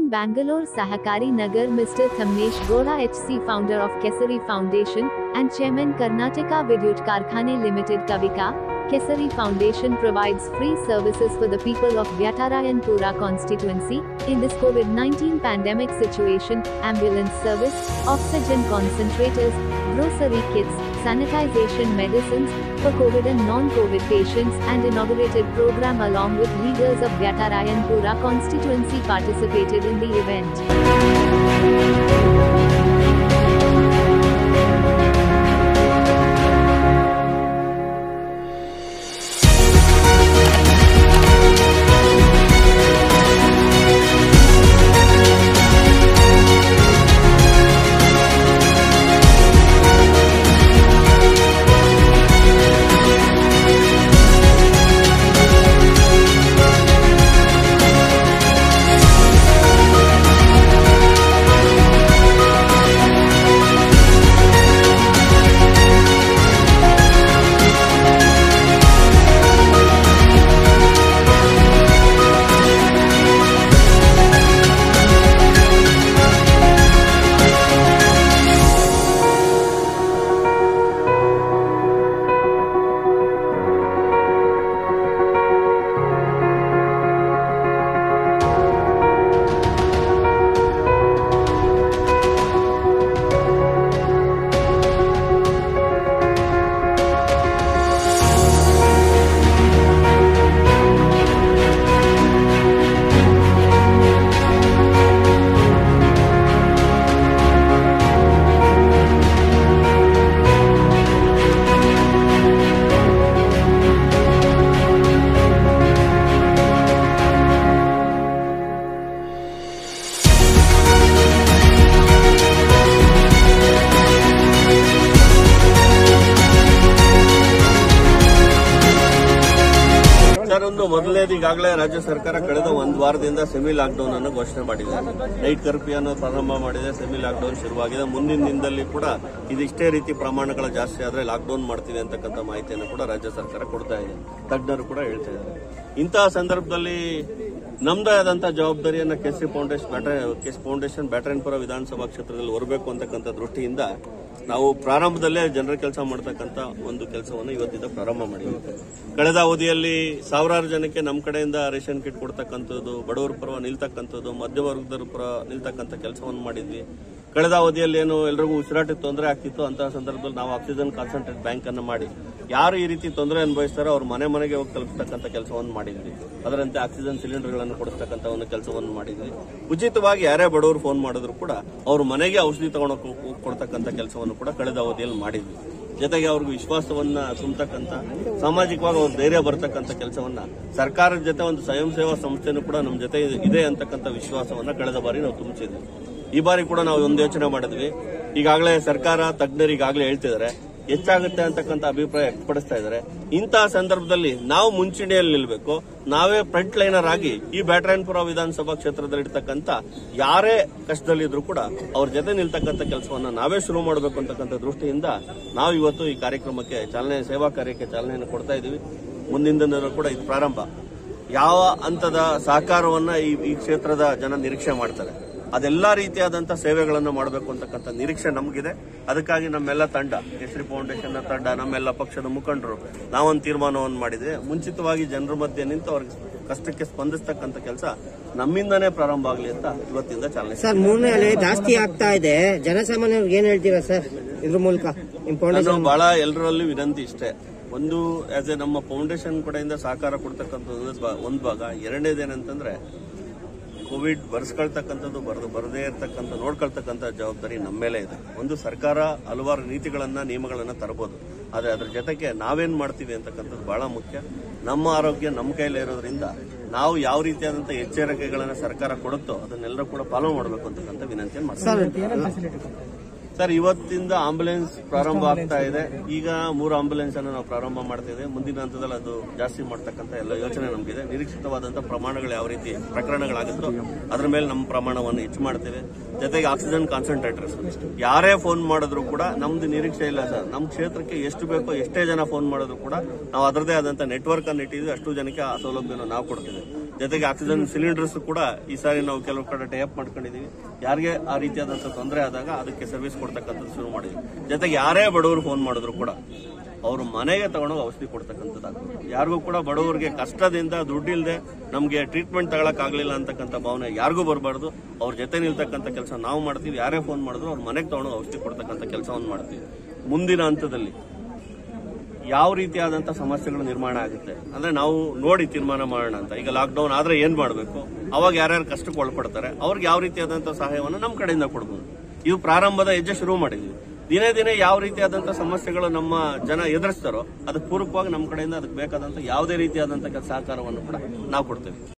Bangalore Sahakari Nagar, Mr. Thamnesh Gowda HC, founder of Kesari Foundation, and Chairman Karnataka Vidyut Karkhane Limited Kavika. Kesari Foundation provides free services for the people of Vyatarayanpura constituency in this COVID-19 pandemic situation: ambulance service, oxygen concentrators, grocery kits, sanitization medicines for COVID and non-COVID patients, and inaugurated program along with leaders of Vyatarayanpura constituency participated in the event. ಮೊದಲನೇದು ಈಗಾಗಲೇ ರಾಜ್ಯ ಸರ್ಕಾರ ಕಳೆದ ಒಂದು ವಾರದಿಂದ semi lockdown ಅನ್ನು ಘೋಷಣೆ ಮಾಡಿದೆ. ನೈಟ್ ಕರ್ಫ್ಯೂ ಅನ್ನು ಪ್ರಾರಂಭ ಮಾಡಿದೆ. ಸೆಮಿ ಲಾಕ್ಡೌನ್ ಶುರುವಾಗಿದೆ. ಮುಂದಿನ ದಿನದಲ್ಲಿ ಕೂಡ ಇದಿಷ್ಟೇ ರೀತಿ ಪ್ರಮಾಣಗಳ ಜಾಸ್ತಿ ಆದರೆ ಲಾಕ್ಡೌನ್ ಮಾಡ್ತೀವಿ ಅಂತಕ್ಕಂಥ ಮಾಹಿತಿಯನ್ನು ಕೂಡ ರಾಜ್ಯ ಸರ್ಕಾರ ಕೊಡ್ತಾ ಇದೆ. ತಜ್ಞರು ಕೂಡ ಹೇಳ್ತಾ ಇದ್ದಾರೆ. ಇಂತಹ ಸಂದರ್ಭದಲ್ಲಿ ನಮ್ದೇ ಆದಂತಹ ಜವಾಬ್ದಾರಿಯನ್ನ ಕೆಸಿ ಫೌಂಡೇಶನ್ ಬ್ಯಾಟರಾಯನಪುರ ವಿಧಾನಸಭಾ ಕ್ಷೇತ್ರದಲ್ಲಿ ಹೊರಬೇಕು ಅಂತಕ್ಕಂಥ ದೃಷ್ಟಿಯಿಂದ ನಾವು ಪ್ರಾರಂಭದಲ್ಲೇ ಜನರ ಕೆಲಸ ಮಾಡತಕ್ಕಂಥ ಒಂದು ಕೆಲಸವನ್ನು ಇವತ್ತಿಂದ ಪ್ರಾರಂಭ ಮಾಡಿದ್ವಿ. ಕಳೆದ ಅವಧಿಯಲ್ಲಿ ಸಾವಿರಾರು ಜನಕ್ಕೆ ನಮ್ಮ ಕಡೆಯಿಂದ ರೇಷನ್ ಕಿಟ್ ಕೊಡ್ತಕ್ಕಂಥದ್ದು, ಬಡವರ ಪರ ನಿಲ್ತಕ್ಕಂಥದ್ದು, ಮಧ್ಯವರ್ಗದವರ ಪರ ನಿಲ್ತಕ್ಕಂಥ ಕೆಲಸವನ್ನು ಮಾಡಿದ್ವಿ. ಕಳೆದ ಅವಧಿಯಲ್ಲಿ ಏನು ಎಲ್ಲರಿಗೂ ಉಸಿರಾಟದ ತೊಂದರೆ ಆಗ್ತಿತ್ತು ಅಂತಹ ಸಂದರ್ಭದಲ್ಲಿ ನಾವು ಆಕ್ಸಿಜನ್ ಕಾನ್ಸಂಟ್ರೇಟ್ ಬ್ಯಾಂಕ್ ಅನ್ನು ಮಾಡಿ ಯಾರು ಈ ರೀತಿ ತೊಂದರೆ ಅನುಭವಿಸ್ತಾರೋ ಅವ್ರ ಮನೆ ಮನೆಗೆ ಹೋಗಿ ತಲುಪತಕ್ಕಂಥ ಕೆಲಸವನ್ನು ಮಾಡಿದ್ವಿ. ಅದರಂತೆ ಆಕ್ಸಿಜನ್ ಸಿಲಿಂಡರ್ಗಳನ್ನು ಕೊಡಿಸ್ತಕ್ಕಂಥ ಒಂದು ಕೆಲಸವನ್ನು ಮಾಡಿದ್ವಿ. ಉಚಿತವಾಗಿ ಯಾರೇ ಬಡವರು ಫೋನ್ ಮಾಡಿದ್ರು ಕೂಡ ಅವ್ರ ಮನೆಗೆ ಔಷಧಿ ತಗೊಂಡು ಕೊಡ್ತಕ್ಕಂಥ ಕೆಲಸವನ್ನು ಕೂಡ ಕಳೆದ ಅವಧಿಯಲ್ಲಿ ಮಾಡಿದ್ವಿ. ಜೊತೆಗೆ ಅವ್ರಿಗೆ ವಿಶ್ವಾಸವನ್ನ ತುಂಬತಕ್ಕಂಥ, ಸಾಮಾಜಿಕವಾಗಿ ಅವ್ರ ಧೈರ್ಯ ಬರ್ತಕ್ಕಂಥ ಕೆಲಸವನ್ನ ಸರ್ಕಾರದ ಜೊತೆ ಒಂದು ಸ್ವಯಂ ಸೇವಾ ಸಂಸ್ಥೆನೂ ಕೂಡ ನಮ್ಮ ಜೊತೆ ಇದೆ ಅಂತಕ್ಕಂಥ ವಿಶ್ವಾಸವನ್ನ ಕಳೆದ ಬಾರಿ ನಾವು ತುಂಬಿಸಿದ್ವಿ. ಈ ಬಾರಿ ಕೂಡ ನಾವು ಒಂದು ಯೋಚನೆ ಮಾಡಿದ್ವಿ. ಈಗಾಗಲೇ ಸರ್ಕಾರ ತಜ್ಞರು ಈಗಾಗಲೇ ಹೇಳ್ತಿದ್ದಾರೆ, ಹೆಚ್ಚಾಗುತ್ತೆ ಅಂತಕ್ಕಂಥ ಅಭಿಪ್ರಾಯ ವ್ಯಕ್ತಪಡಿಸ್ತಾ ಇದ್ದಾರೆ. ಇಂತಹ ಸಂದರ್ಭದಲ್ಲಿ ನಾವು ಮುಂಚೂಣಿಯಲ್ಲಿ ನಿಲ್ಲಬೇಕು. ನಾವೇ ಫ್ರಂಟ್ ಲೈನರ್ ಆಗಿ ಈ ಬ್ಯಾಟರಾಯನಪುರ ವಿಧಾನಸಭಾ ಕ್ಷೇತ್ರದಲ್ಲಿರ್ತಕ್ಕಂಥ ಯಾರೇ ಕಷ್ಟದಲ್ಲಿದ್ರು ಕೂಡ ಅವ್ರ ಜೊತೆ ನಿಲ್ತಕ್ಕಂಥ ಕೆಲಸವನ್ನ ನಾವೇ ಶುರು ಮಾಡಬೇಕು ಅಂತಕ್ಕಂಥ ದೃಷ್ಟಿಯಿಂದ ನಾವು ಇವತ್ತು ಈ ಕಾರ್ಯಕ್ರಮಕ್ಕೆ ಸೇವಾ ಕಾರ್ಯಕ್ಕೆ ಚಾಲನೆಯನ್ನು ಕೊಡ್ತಾ ಇದ್ದೀವಿ. ಮುಂದಿನ ದಿನದಲ್ಲೂ ಕೂಡ ಇದು ಪ್ರಾರಂಭ. ಯಾವ ಹಂತದ ಸಹಕಾರವನ್ನ ಈ ಕ್ಷೇತ್ರದ ಜನ ನಿರೀಕ್ಷೆ ಮಾಡ್ತಾರೆ, ಅದೆಲ್ಲಾ ರೀತಿಯಾದಂತಹ ಸೇವೆಗಳನ್ನು ಮಾಡಬೇಕು ಅಂತಕ್ಕಂಥ ನಿರೀಕ್ಷೆ ನಮಗಿದೆ. ಅದಕ್ಕಾಗಿ ನಮ್ಮೆಲ್ಲ ತಂಡ, ಕೇಸರಿ ಫೌಂಡೇಶನ್ ತಂಡ, ನಮ್ಮೆಲ್ಲ ಪಕ್ಷದ ಮುಖಂಡರು ನಾವೊಂದು ತೀರ್ಮಾನವನ್ನು ಮಾಡಿದ್ರೆ ಮುಂಚಿತವಾಗಿ ಜನರ ಮಧ್ಯೆ ನಿಂತು ಅವ್ರಿಗೆ ಕಷ್ಟಕ್ಕೆ ಸ್ಪಂದಿಸ್ತಕ್ಕಂಥ ಕೆಲಸ ನಮ್ಮಿಂದನೇ ಪ್ರಾರಂಭ ಆಗಲಿ ಅಂತ ಇವತ್ತಿಂದ ಚಾಲನೆ. ಸರ್, ಮೂರನೇ ಅಲೆ ಜಾಸ್ತಿ ಆಗ್ತಾ ಇದೆ, ಜನಸಾಮಾನ್ಯರಿಗೆ ಏನ್ ಹೇಳ್ತೀರಾ ಸರ್ ಇದ್ರ ಮೂಲಕ? ಬಹಳ ಎಲ್ಲರಲ್ಲಿ ವಿನಂತಿ ಇಷ್ಟೇ. ಒಂದು ಆಸ್ ಎ ನಮ್ಮ ಫೌಂಡೇಶನ್ ಕಡೆಯಿಂದ ಸಹಕಾರ ಕೊಡ್ತಕ್ಕಂಥದ್ದು ಒಂದು ಭಾಗ. ಎರಡನೇದೇನಂತಂದ್ರೆ ಕೋವಿಡ್ ಬರ್ಸ್ಕೊಳ್ತಕ್ಕಂಥದ್ದು ಬರದೇ ಇರತಕ್ಕಂಥ ನೋಡ್ಕೊಳ್ತಕ್ಕಂಥ ಜವಾಬ್ದಾರಿ ನಮ್ಮ ಮೇಲೆ ಇದೆ. ಒಂದು ಸರ್ಕಾರ ಹಲವಾರು ನೀತಿಗಳನ್ನ ನಿಯಮಗಳನ್ನ ತರಬಹುದು, ಆದರೆ ಅದ್ರ ಜೊತೆಗೆ ನಾವೇನ್ ಮಾಡ್ತೀವಿ ಅಂತಕ್ಕಂಥದ್ದು ಬಹಳ ಮುಖ್ಯ. ನಮ್ಮ ಆರೋಗ್ಯ ನಮ್ಮ ಕೈಲೇ ಇರೋದ್ರಿಂದ ನಾವು ಯಾವ ರೀತಿಯಾದಂತಹ ಎಚ್ಚರಿಕೆಗಳನ್ನ ಸರ್ಕಾರ ಕೊಡುತ್ತೋ ಅದನ್ನೆಲ್ಲರೂ ಕೂಡ ಫಾಲೋ ಮಾಡಬೇಕು ಅಂತಕ್ಕಂಥ ವಿನಂತಿಯನ್ನು ಮಾಡ್ತೀವಿ. ಸರ್, ಇವತ್ತಿಂದ ಆಂಬುಲೆನ್ಸ್ ಪ್ರಾರಂಭ ಆಗ್ತಾ ಇದೆ. ಈಗ 3 ಆಂಬುಲೆನ್ಸ್ ಅನ್ನು ನಾವು ಪ್ರಾರಂಭ ಮಾಡ್ತಿದ್ದೇವೆ. ಮುಂದಿನ ಹಂತದಲ್ಲಿ ಅದು ಜಾಸ್ತಿ ಮಾಡತಕ್ಕಂಥ ಎಲ್ಲ ಯೋಚನೆ ನಮಗಿದೆ. ನಿರೀಕ್ಷಿತವಾದಂತಹ ಪ್ರಮಾಣಗಳು ಯಾವ ರೀತಿ ಪ್ರಕರಣಗಳಾಗುತ್ತೋ ಅದ್ರ ಮೇಲೆ ನಮ್ಮ ಪ್ರಮಾಣವನ್ನು ಹೆಚ್ಚು ಮಾಡ್ತೇವೆ. ಜೊತೆಗೆ ಆಕ್ಸಿಜನ್ ಕಾನ್ಸಂಟ್ರೇಟರ್ಸ್ ಯಾರೇ ಫೋನ್ ಮಾಡಿದ್ರು ಕೂಡ ನಮ್ದು ನಿರೀಕ್ಷೆ ಇಲ್ಲ ಸರ್. ನಮ್ಮ ಕ್ಷೇತ್ರಕ್ಕೆ ಎಷ್ಟು ಬೇಕೋ ಎಷ್ಟೇ ಜನ ಫೋನ್ ಮಾಡಿದ್ರು ಕೂಡ ನಾವು ಅದರದೇ ಆದಂತಹ ನೆಟ್ವರ್ಕ್ ಅನ್ನು ಇಟ್ಟಿದ್ವಿ. ಅಷ್ಟು ಜನಕ್ಕೆ ಆ ಸೌಲಭ್ಯವನ್ನು ನಾವು ಕೊಡ್ತೀವಿ. ಜೊತೆಗೆ ಆಕ್ಸಿಜನ್ ಸಿಲಿಂಡರ್ಸ್ ಕೂಡ ಈ ಸಾರಿ ನಾವು ಕೆಲವು ಕಡೆ ಟೈಅಪ್ ಮಾಡ್ಕೊಂಡಿದೀವಿ. ಯಾರಿಗೆ ಆ ರೀತಿಯಾದಂತಹ ತೊಂದರೆ ಆದಾಗ ಅದಕ್ಕೆ ಸರ್ವಿಸ್ ಕೊಡ್ತಕ್ಕಂಥದ್ದು ಶುರು ಮಾಡಿದ್ವಿ. ಜೊತೆಗೆ ಯಾರೇ ಬಡವರು ಫೋನ್ ಮಾಡಿದ್ರು ಕೂಡ ಅವ್ರ ಮನೆಗೆ ತಗೊಂಡೋಗಿ ಔಷಧಿ ಕೊಡ್ತಕ್ಕಂಥದ್ದು. ಯಾರಿಗೂ ಕೂಡ ಬಡವರಿಗೆ ಕಷ್ಟದಿಂದ ದುಡ್ಡಿಲ್ಲದೆ ನಮಗೆ ಟ್ರೀಟ್ಮೆಂಟ್ ತಗೊಳಕ್ ಆಗ್ಲಿಲ್ಲ ಅಂತಕ್ಕಂಥ ಭಾವನೆ ಯಾರಿಗೂ ಬರಬಾರ್ದು. ಅವ್ರ ಜೊತೆ ನಿಲ್ತಕ್ಕಂಥ ಕೆಲಸ ನಾವು ಮಾಡ್ತೀವಿ. ಯಾರೇ ಫೋನ್ ಮಾಡಿದ್ರು ಅವ್ರ ಮನೆಗೆ ತಗೊಂಡು ಔಷಧಿ ಕೊಡ್ತಕ್ಕಂಥ ಕೆಲಸವನ್ನು ಮಾಡ್ತೀವಿ. ಮುಂದಿನ ಹಂತದಲ್ಲಿ ಯಾವ ರೀತಿಯಾದಂತಹ ಸಮಸ್ಯೆಗಳು ನಿರ್ಮಾಣ ಆಗುತ್ತೆ ಅಂದ್ರೆ ನಾವು ನೋಡಿ ತೀರ್ಮಾನ ಮಾಡೋಣ ಅಂತ. ಈಗ ಲಾಕ್ಡೌನ್ ಆದ್ರೆ ಏನ್ ಮಾಡಬೇಕು, ಅವಾಗ ಯಾರ್ಯಾರು ಕಷ್ಟಕ್ಕೆ ಒಳಪಡ್ತಾರೆ ಅವ್ರಿಗೆ ಯಾವ ರೀತಿಯಾದಂತಹ ಸಹಾಯವನ್ನು ನಮ್ಮ ಕಡೆಯಿಂದ ಕೊಡಬಹುದು. ಇವು ಪ್ರಾರಂಭದ ಹೆಜ್ಜೆ ಶುರು ಮಾಡಿದ್ವಿ. ದಿನೇ ದಿನೇ ಯಾವ ರೀತಿಯಾದಂತಹ ಸಮಸ್ಯೆಗಳು ನಮ್ಮ ಜನ ಎದುರಿಸ್ತಾರೋ ಅದಕ್ಕೆ ಪೂರಕವಾಗಿ ನಮ್ಮ ಕಡೆಯಿಂದ ಅದಕ್ಕೆ ಬೇಕಾದಂತ ಯಾವುದೇ ರೀತಿಯಾದಂತಹ ಸಹಕಾರವನ್ನು ಕೂಡ ನಾವು ಕೊಡ್ತೇವೆ.